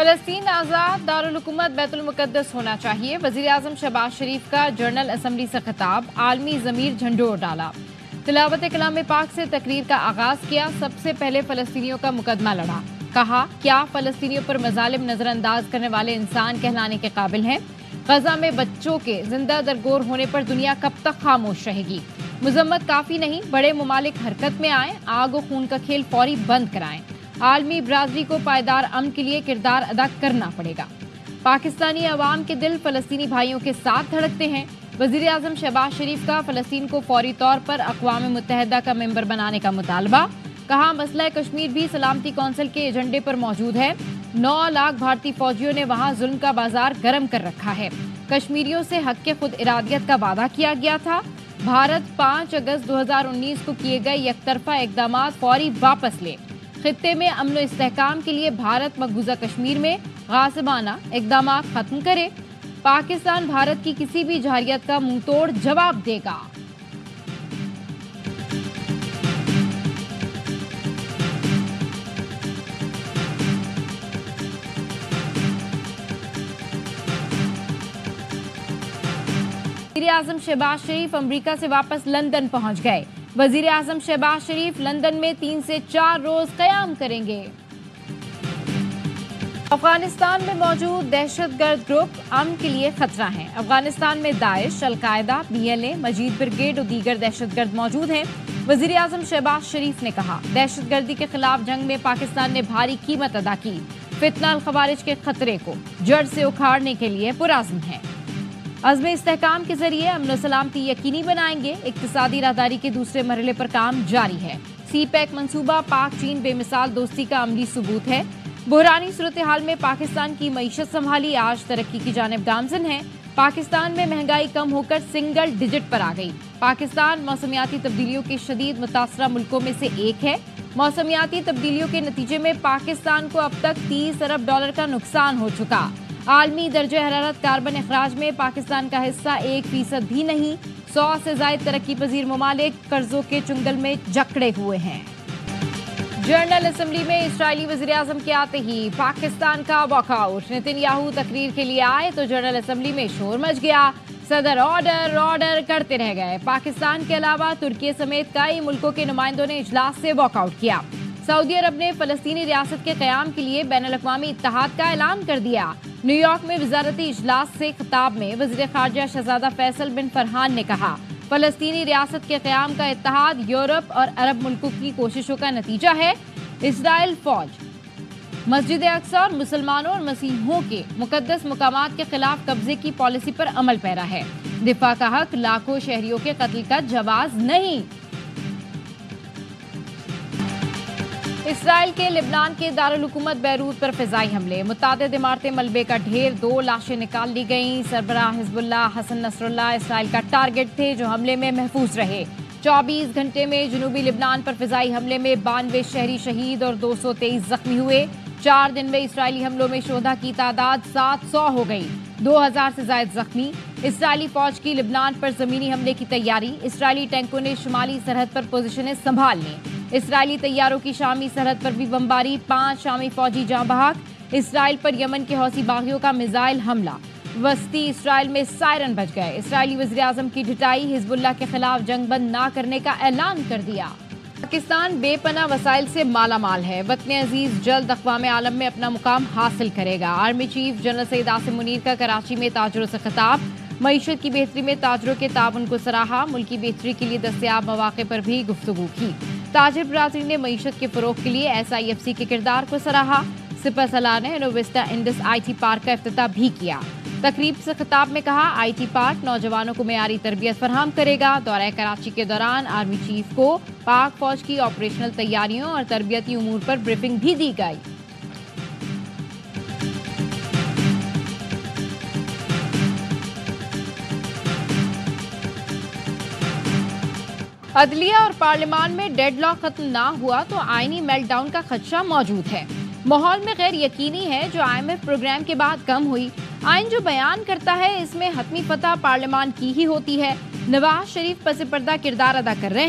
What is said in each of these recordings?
فلسطین آزاد دارالحکومت بیت المقدس ہونا چاہیے، وزیر اعظم شہباز شریف کا جنرل اسمبلی سے خطاب، عالمی ضمیر جھنڈوڑ ڈالا۔ تلاوت کلام پاک سے تقریر کا آغاز کیا، سب سے پہلے فلسطینیوں کا مقدمہ لڑا، کہا کیا فلسطینیوں پر مظالم نظر انداز کرنے والے انسان کہلانے کے قابل ہیں؟ غزہ میں بچوں کے زندہ درگور ہونے پر دنیا کب تک خاموش رہے گی؟ مذمت کافی نہیں، بڑے ممالک حرکت میں آئیں، آگ و خون کا کھیل فوری بند کرائیں۔ عالمی برادری کو پائیدار امن کے لیے کردار ادا کرنا پڑے گا۔ پاکستانی عوام کے دل فلسطینی بھائیوں کے ساتھ دھڑکتے ہیں، وزیر اعظم شہباز شریف کا فلسطین کو فوری طور پر اقوام متحدہ کا ممبر بنانے کا مطالبہ، کہا مسئلہ کشمیر بھی سلامتی کونسل کے ایجنڈے پر موجود ہے، 9 لاکھ بھارتی فوجیوں نے وہاں ظلم کا بازار گرم کر رکھا ہے، کشمیریوں سے حق کے خود ارادیت کا وعدہ کیا گیا تھا، بھارت 5 اگست 2019 کو کیے گئے یک طرفہ اقدامات فوری واپس لے، خطے میں امن و استحکام کے لیے بھارت مقبوضہ کشمیر میں غاصبانہ اقدامات ختم کرے، پاکستان بھارت کی کسی بھی جارحیت کا منہ توڑ جواب دے گا۔ وزیر اعظم شہباز شریف امریکہ سے واپس لندن پہنچ گئے، وزیر اعظم شہباز شریف لندن میں 3 سے 4 روز قیام کریں گے۔ افغانستان میں موجود دہشت گرد گروپ امن کے لیے خطرہ ہیں، افغانستان میں داعش، القاعدہ، BLA، مجید برگیڈ اور دیگر دہشت گرد موجود ہیں، وزیر اعظم شہباز شریف نے کہا دہشت گردی کے خلاف جنگ میں پاکستان نے بھاری قیمت ادا کی، فتنہ الخوارج کے خطرے کو جڑ سے اکھاڑنے کے لیے پرعزم ہے، عزم استحکام کے ذریعے امن و سلامتی یقینی بنائیں گے، اقتصادی راہداری کے دوسرے مرحلے پر کام جاری ہے، سی پیک منصوبہ پاک چین بے مثال دوستی کا عملی ثبوت ہے، بحرانی صورتحال میں پاکستان کی معیشت سنبھالی، آج ترقی کی جانب گامزن ہے، پاکستان میں مہنگائی کم ہو کر سنگل ڈیجٹ پر آ گئی، پاکستان موسمیاتی تبدیلیوں کے شدید متاثرہ ملکوں میں سے ایک ہے، موسمیاتی تبدیلیوں کے نتیجے میں پاکستان کو اب تک $30 ارب کا نقصان ہو چکا، عالمی درجہ حرارت کاربن اخراج میں پاکستان کا حصہ 1% بھی نہیں، 100 سے زائد ترقی پذیر ممالک قرضوں کے چنگل میں جکڑے ہوئے ہیں۔ جنرل اسمبلی میں اسرائیلی وزیر اعظم کے آتے ہی پاکستان کا واک آؤٹ، نتن یاہو تقریر کے لیے آئے تو جنرل اسمبلی میں شور مچ گیا، صدر آرڈر کرتے رہ گئے، پاکستان کے علاوہ ترکی سمیت کئی ملکوں کے نمائندوں نے اجلاس سے واک آؤٹ کیا، سعودی عرب نے فلسطینی ریاست کے قیام کے لیے بین الاقوامی اتحاد کا اعلان کر دیا، نیو یارک میں وزارتی اجلاس سے خطاب میں وزیر خارجہ شہزادہ فیصل بن فرحان نے کہا فلسطینی ریاست کے قیام کا اتحاد یورپ اور عرب ملکوں کی کوششوں کا نتیجہ ہے، اسرائیل فوج مسجد اقصی اور مسلمانوں اور مسیحیوں کے مقدس مقامات کے خلاف قبضے کی پالیسی پر عمل پیرا ہے، دفاع کا حق، لاکھوں شہریوں کے قتل کا جواز نہیں۔ اسرائیل کے لبنان کے دارالحکومت بیروت پر فضائی حملے، متعدد عمارتیں ملبے کا ڈھیر، 2 لاشیں نکال لی گئیں، سربراہ حزب اللہ حسن نصر اللہ اسرائیل کا ٹارگٹ تھے جو حملے میں محفوظ رہے، 24 گھنٹے میں جنوبی لبنان پر فضائی حملے میں 92 شہری شہید اور 223 زخمی ہوئے، 4 دن میں اسرائیلی حملوں میں شہداء کی تعداد 700 ہو گئی، 2000 سے زائد زخمی، اسرائیلی فوج کی لبنان پر زمینی حملے کی تیاری، اسرائیلی ٹینکوں نے شمالی سرحد پر پوزیشنیں سنبھال لیں، اسرائیلی طیاروں کی شامی سرحد پر بھی بمباری، 5 شامی فوجی جاں بحق، اسرائیل پر یمن کے حوثی باغیوں کا میزائل حملہ، وسطی اسرائیل میں سائرن بج گئے، اسرائیلی وزیراعظم کی ڈٹائی، حزب اللہ کے خلاف جنگ بند نہ کرنے کا اعلان کر دیا۔ پاکستان بے پناہ وسائل سے مالا مال ہے، وطن عزیز جلد اقوام عالم میں اپنا مقام حاصل کرے گا، army chief general Syed Asim Munir کا کراچی میں تاجروں سے خطاب، معیشت کی بہتری میں تاجروں کے تعاون کو سراہا، ملکی بہتری کے لیے دستیاب مواقع پر بھی گفتگو کی، تاجر برادری نے معیشت کے فروغ کے لیے SIFC کے کردار کو سراہا، سپہ سالار نے انوویسٹا انڈس IT پارک کا افتتاح بھی کیا، تقریب سے خطاب میں کہا IT پارک نوجوانوں کو معیاری تربیت فراہم کرے گا، دورہ کراچی کے دوران آرمی چیف کو پاک فوج کی آپریشنل تیاریوں اور تربیتی امور پر بریفنگ بھی دی گئی۔ عدلیہ اور پارلیمان میں ڈیڈ لاک ختم نہ ہوا تو آئینی میلٹ ڈاؤن کا خدشہ موجود ہے، ماحول میں غیر یقینی ہے جو IMF پروگرام کے بعد کم ہوئی، آئین جو بیان کرتا ہے اس میں حتمی فتح پارلیمان کی ہی ہوتی ہے، نواز شریف پس پردہ کردار ادا کر رہے ہیں،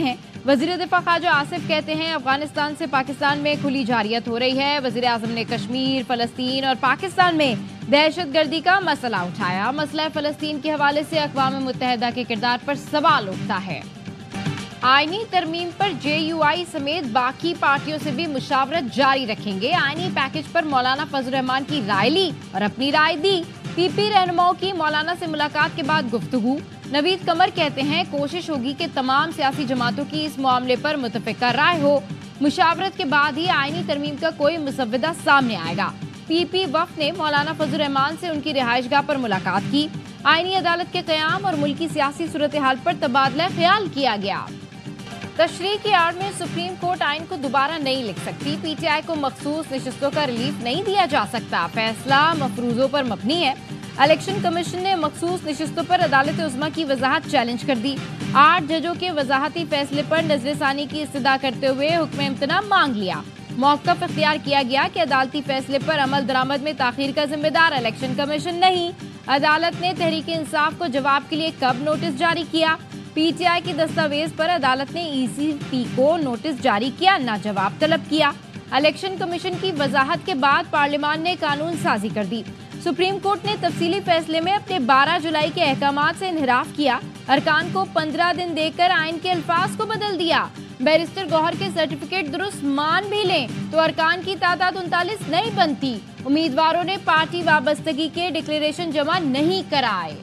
वज़ीर दिफा ख्वाजा आसिफ कहते हैं अफगानिस्तान से पाकिस्तान में खुली जारियत हो रही है। वज़ीर आज़म ने कश्मीर, फ़लस्तीन और पाकिस्तान में दहशतगर्दी का मसला उठाया। मसला फ़लस्तीन के हवाले से अक़वाम मुत्तहिदा के किरदार पर सवाल उठता है। आईनी तरमीम पर JUI समेत बाकी पार्टियों से भी मुशावरत जारी रखेंगे। आईनी पैकेज पर मौलाना फजल रहमान की राय ली और अपनी राय दी। PP रहनुमाओं की मौलाना से मुलाकात के बाद गुफ्तगू। नवीद कमर कहते हैं कोशिश होगी कि तमाम सियासी जमातों की इस मामले पर मुतफ़िका राय हो। मुशावरत के बाद ही आईनी तरमीम का कोई मुसव्वदा सामने आएगा। PP वफ़द ने मौलाना फजल रहमान से उनकी रिहाइशगाह पर मुलाकात की। आईनी अदालत के क़याम और मुल्की सियासी सूरत हाल पर तबादला ख्याल किया गया। तशरीह की आड़ में सुप्रीम कोर्ट आइन को दोबारा नहीं लिख सकती। PTI को मखसूस नशिस्तों का रिलीफ नहीं दिया जा सकता। फैसला मफरूजों पर मबनी है। इलेक्शन कमीशन ने मखसूस नशिस्तों पर अदालत उज़्मा की वजाहत चैलेंज कर दी। 8 जजों के वजाहती फैसले पर नज़रसानी की इस्तदा करते हुए हुक्म इम्तना मांग लिया। मौक़िफ़ इख्तियार किया गया कि अदालती फैसले पर अमल दरामद में ताख़ीर का जिम्मेदार इलेक्शन कमीशन नहीं। अदालत ने तहरीक इंसाफ को जवाब के लिए कब नोटिस जारी किया? PTI की दस्तावेज पर अदालत ने ECP को नोटिस जारी किया, ना जवाब तलब किया। इलेक्शन कमीशन की वजाहत के बाद पार्लियामान ने कानून साजी कर दी। सुप्रीम कोर्ट ने तफसीली फैसले में अपने 12 जुलाई के अहकामात से इन्हिराफ किया। अरकान को 15 दिन देकर आइन के अल्फाज को बदल दिया। बैरिस्टर गौहर के सर्टिफिकेट दुरुस्त मान भी लें तो अरकान की तादाद 39 नहीं बनती। उम्मीदवारों ने पार्टी वाबस्तगी के डिक्लेरेशन जमा नहीं कराए।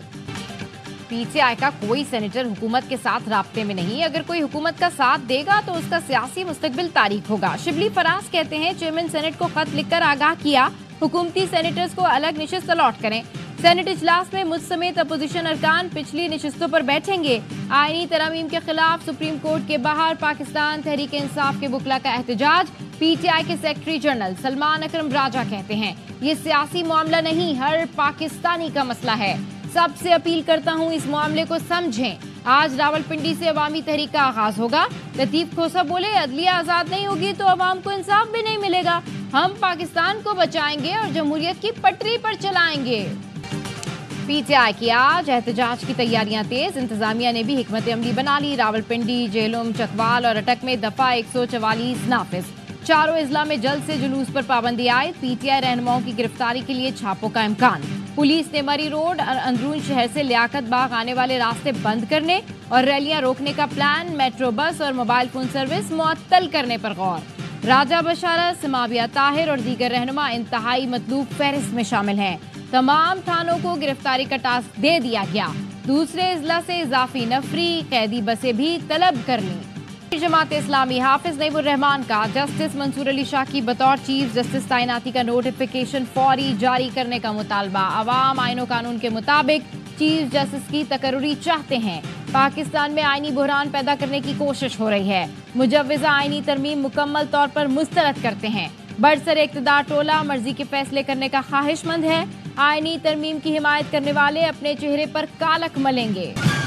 PTI का कोई सेनेटर हुकूमत के साथ राब्ते में नहीं। अगर कोई हुकूमत का साथ देगा तो उसका सियासी मुस्तकबिल तारीख होगा। शिबली फराज कहते हैं चेयरमैन सेनेट को खत लिखकर आगाह किया हुकूमती सेनेटर्स को अलग नशिस्त अलॉट करें। सेनेट इजलास में मुझ समेत अपोजिशन अरकान पिछली नशिस्तों पर बैठेंगे। आईनी तरमीम के खिलाफ सुप्रीम कोर्ट के बाहर पाकिस्तान तहरीक इंसाफ के बुकला का एहतजाज। PTI के सेक्रेटरी जनरल सलमान अकरम राजा कहते हैं ये सियासी मामला नहीं, हर पाकिस्तानी का मसला है। सबसे अपील करता हूं इस मामले को समझें। आज रावलपिंडी से अवामी तहरीक का आगाज होगा। लतीफ खोसा बोले अदलिया आजाद नहीं होगी तो अवाम को इंसाफ भी नहीं मिलेगा। हम पाकिस्तान को बचाएंगे और जमहूरियत की पटरी पर चलाएंगे। PTI की आज एहतजाज की तैयारियां तेज। इंतजामिया ने भी हिकमत अमली बना ली। रावलपिंडी, जेहलम, चकवाल और अटक में दफा 144 नाफिज। चारों इजला में जल्द से जुलूस पर पाबंदी आए। PTI रहनुमाओं की गिरफ्तारी के लिए छापों का इम्कान। पुलिस ने मरी रोड और अंदरून शहर से लियाकत बाग आने वाले रास्ते बंद करने और रैलियां रोकने का प्लान। मेट्रो बस और मोबाइल फोन सर्विस मुअत्तल करने पर गौर। राजा बशारत, समाविया ताहिर और दीगर रहनुमा इंतहाई मतलूब फहरिस्त में शामिल हैं। तमाम थानों को गिरफ्तारी का टास्क दे दिया गया। दूसरे इजला से इजाफी नफरी कैदी बसें भी तलब कर ली। जमात इस्लामी हाफिज नईमुर रहमान का जस्टिस मंसूर अली शाह की बतौर चीफ जस्टिस तैनाती का नोटिफिकेशन फौरी जारी करने का मुतालबा। अवाम आईन कानून के मुताबिक चीफ जस्टिस की तकर्री चाहते हैं। पाकिस्तान में आईनी बहरान पैदा करने की कोशिश हो रही है। मुजव्वज़ा आईनी तरमीम मुकम्मल तौर पर मुस्तरद करते हैं। बरसरे इक़्तिदार टोला मर्जी के फैसले करने का ख्वाहिशमंद है। आईनी तरमीम की हिमायत करने वाले अपने चेहरे पर कालक मलेंगे।